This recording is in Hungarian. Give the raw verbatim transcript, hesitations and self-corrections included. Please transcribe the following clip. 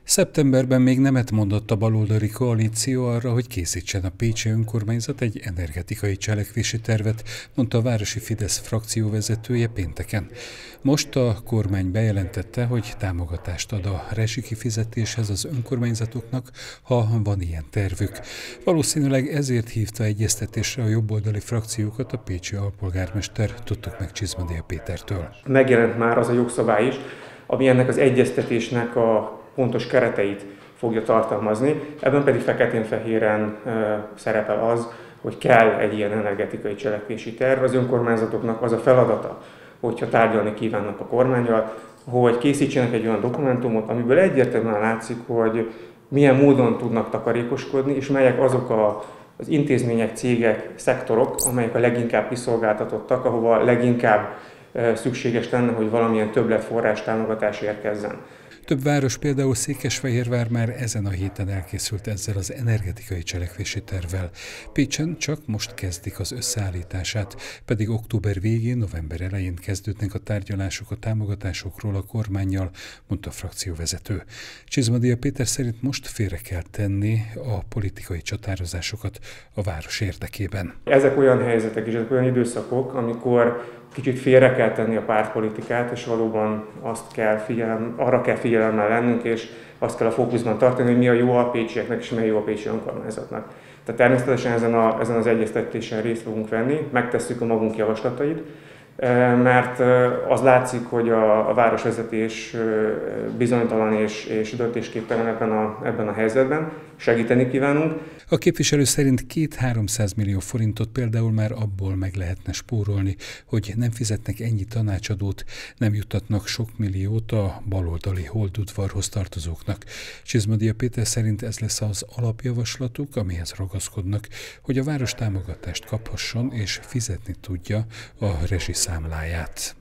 Szeptemberben még nemet mondott a baloldali koalíció arra, hogy készítsen a pécsi önkormányzat egy energetikai cselekvési tervet, mondta a városi Fidesz frakcióvezetője pénteken. Most a kormány bejelentette, hogy támogatást ad a rezsikifizetéshez az önkormányzatoknak, ha van ilyen tervük. Valószínűleg ezért hívta egyeztetésre a jobboldali frakciókat a pécsi alpolgármester, tudtuk meg Csizmadia Pétertől. Megjelent már az a jogszabály is, ami ennek az egyeztetésnek a pontos kereteit fogja tartalmazni, ebben pedig feketén-fehéren e, szerepel az, hogy kell egy ilyen energetikai cselekvési terv. Az önkormányzatoknak az a feladata, hogyha tárgyalni kívánnak a kormánnyal, hogy készítsenek egy olyan dokumentumot, amiből egyértelműen látszik, hogy milyen módon tudnak takarékoskodni, és melyek azok a, az intézmények, cégek, szektorok, amelyek a leginkább kiszolgáltatottak, ahova leginkább e, szükséges lenne, hogy valamilyen többletforrás támogatás érkezzen. Több város, például Székesfehérvár már ezen a héten elkészült ezzel az energetikai cselekvési tervvel. Pécsen csak most kezdik az összeállítását, pedig október végén, november elején kezdődnek a tárgyalások a támogatásokról a kormánnyal, mondta a frakcióvezető. Csizmadia Péter szerint most félre kell tenni a politikai csatározásokat a város érdekében. Ezek olyan helyzetek és ezek olyan időszakok, amikor kicsit félre kell tenni a pártpolitikát, és valóban azt kell figyelem, arra kell figyelemmel lennünk, és azt kell a fókuszban tartani, hogy mi a jó a pécsieknek, és mi a jó a pécsi önkormányzatnak. Tehát természetesen ezen, a, ezen az egyeztetésen részt fogunk venni, megtesszük a magunk javaslatait, mert az látszik, hogy a, a városvezetés bizonytalan és, és döntésképtelen ebben a, ebben a helyzetben. Segíteni kívánunk. A képviselő szerint két-háromszáz millió forintot például már abból meg lehetne spórolni, hogy nem fizetnek ennyi tanácsadót, nem juttatnak sok milliót a baloldali holdudvarhoz tartozóknak. Csizmadia Péter szerint ez lesz az alapjavaslatuk, amihez ragaszkodnak, hogy a város támogatást kaphasson és fizetni tudja a rezsiszámláját.